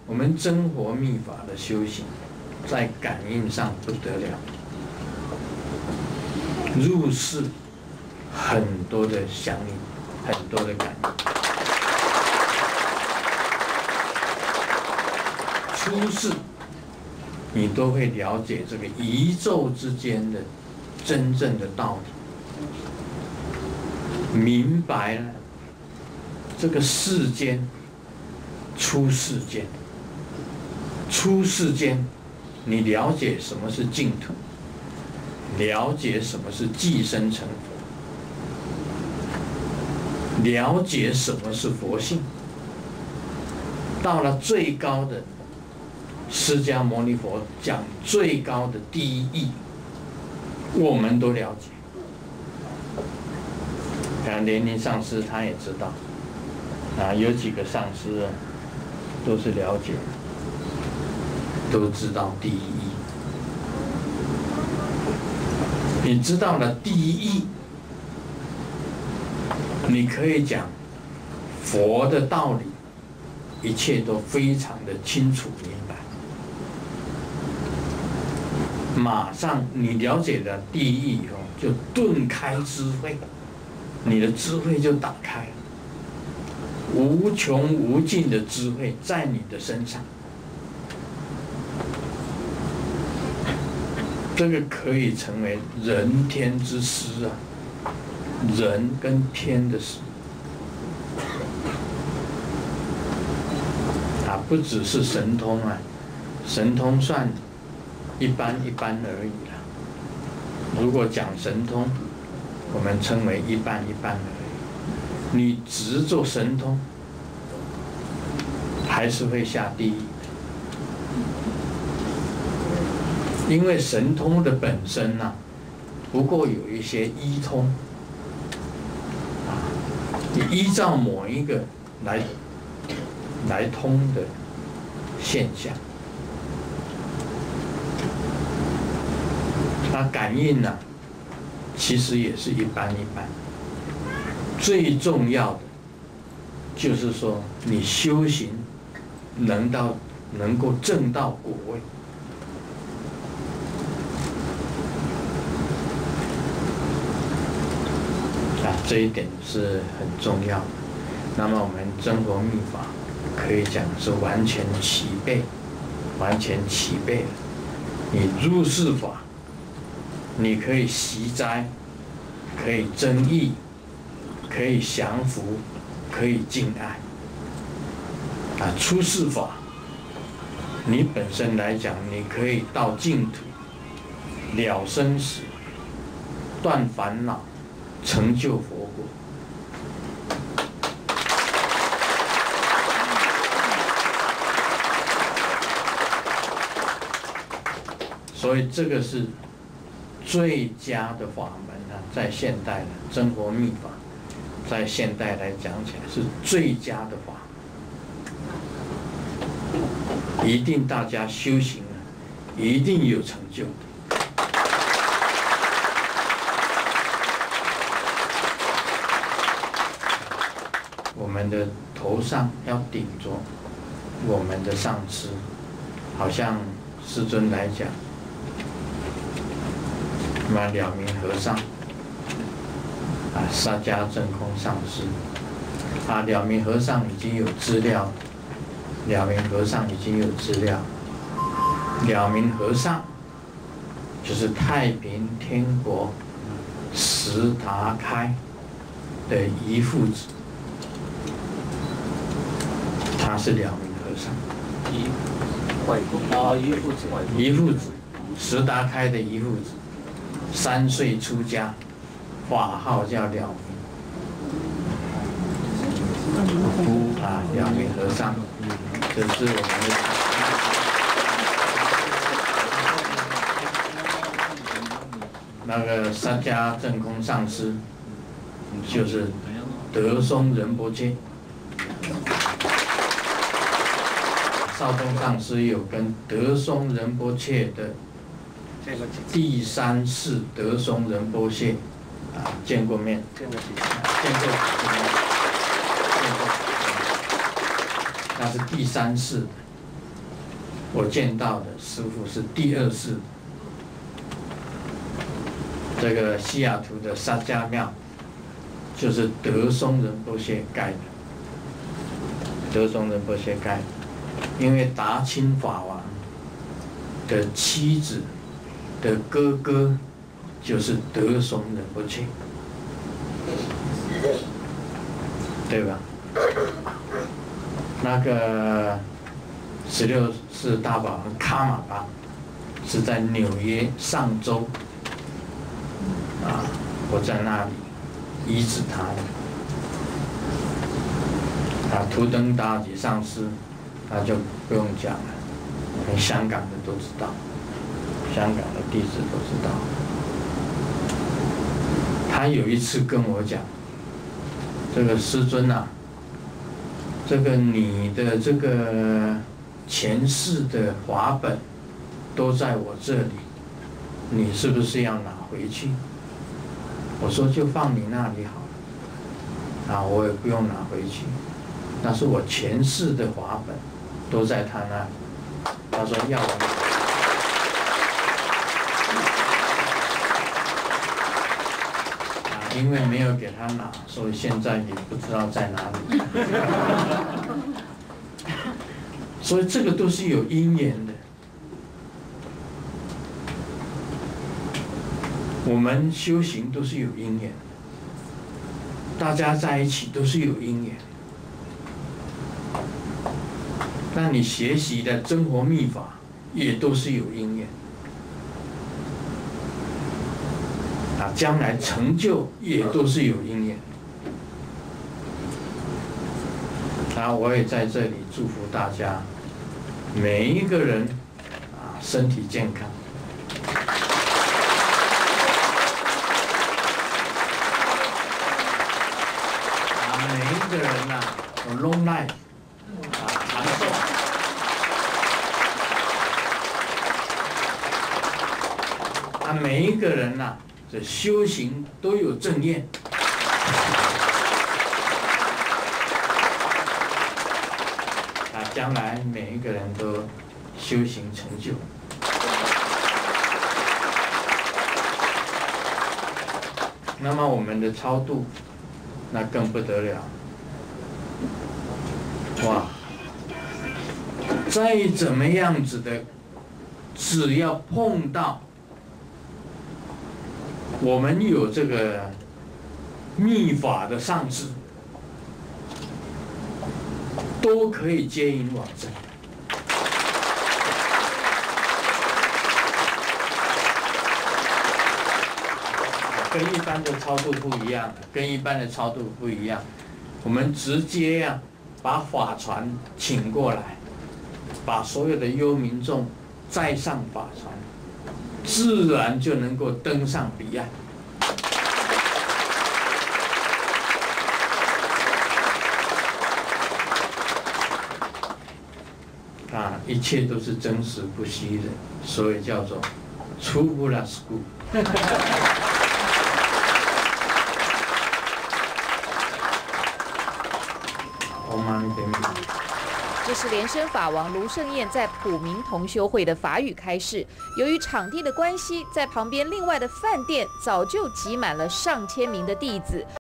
我们真活密法的修行，在感应上不得了，入世很多的响应，很多的感应，出世你都会了解这个宇宙之间的真正的道理，明白了这个世间出世间，出世间你了解什么是净土，了解什么是寄生成佛，了解什么是佛性，到了最高的释迦牟尼佛讲最高的第一义，我们都了解。像莲林上师他也知道，有几个上师都是了解，都知道第一义。你知道了第一义，你可以讲佛的道理，一切都非常的清楚明白。马上你了解了第一义以后，就顿开智慧，你的智慧就打开了，无穷无尽的智慧在你的身上。这个可以成为人天之师啊，人跟天的师啊，不只是神通啊，神通算一般而已啦。如果讲神通，我们称为一般而已。你只做神通，还是会下地狱。因为神通的本身不过有一些依通，你依照某一个来通的现象。那感应其实也是一般。最重要的就是说，你修行能够证到果位。这一点是很重要的。那么我们真佛密法可以讲是完全齐备了。你入世法，你可以习斋，可以增益，可以降伏，可以敬爱。出世法，你本身来讲，你可以到净土，了生死，断烦恼，成就佛果。所以这个是最佳的法门在现代的真佛密法，在现代来讲起来是最佳的法门，一定大家修行一定有成就的。我们的头上要顶着我们的上师，好像师尊来讲，了明和尚沙迦真空上师了明和尚已经有资料，了明和尚就是太平天国石达开的姨父子，他是了明和尚，姨父子，石达开的姨父子，3岁出家，法号叫了明，了明和尚，这是我们的那个沙迦真空上师，就是德松仁波切。少东上师有跟德松仁波切的第3世德松仁波切见过面，那是第3世， 我见到的师父是第2世，这个西雅图的萨迦庙，就是德松仁波切盖的。德松仁波切盖的，因为达钦法王的妻子的哥哥就是德松仁波切，对吧？那个16世大法王卡马巴是在纽约上州我在那里医治他的。图登达吉上师，那就不用讲了，香港的都知道，香港的弟子都知道。他有一次跟我讲，这个师尊啊，这个你的这个前世的法本都在我这里，你是不是要拿回去？我说就放你那里好了，我也不用拿回去。那是我前世的法本，都在他那里。他说要我拿，因为没有给他拿，所以现在也不知道在哪里。所以这个都是有因缘的。我们修行都是有因缘，大家在一起都是有因缘。那你学习的真活密法也都是有因缘，将来成就也都是有因缘。我也在这里祝福大家，每一个人身体健康。每一个人有 long life。长寿，每一个人这修行都有正业，将来每一个人都修行成就。那么我们的超度，那更不得了，哇！再怎么样子的，只要碰到我们有这个密法的上师，都可以接引往生。跟一般的超度不一样，跟一般的超度不一样，我们直接把法船请过来。把所有的幽冥众载上法船，自然就能够登上彼岸。一切都是真实不虚的，所以叫做出不了事故。 这是莲生法王卢胜彦在普明同修会的法语开示。由于场地的关系，在旁边另外的饭店早就挤满了上千名的弟子。